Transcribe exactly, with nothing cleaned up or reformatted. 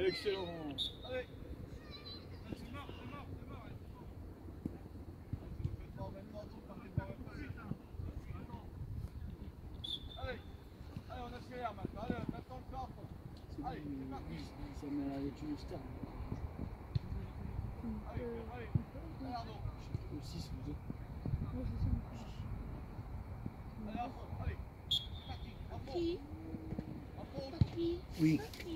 excellent. Allez. Allez, allez, on accélère maintenant. Allez, maintenant le camp. Allez, c'est parti. Ça met avec une star. Allez, allez, allez Arnaud. Le six ou deux. Allez, Arnaud, allez. C'est parti. Arnaud. Qui Arnaud. Qui Oui.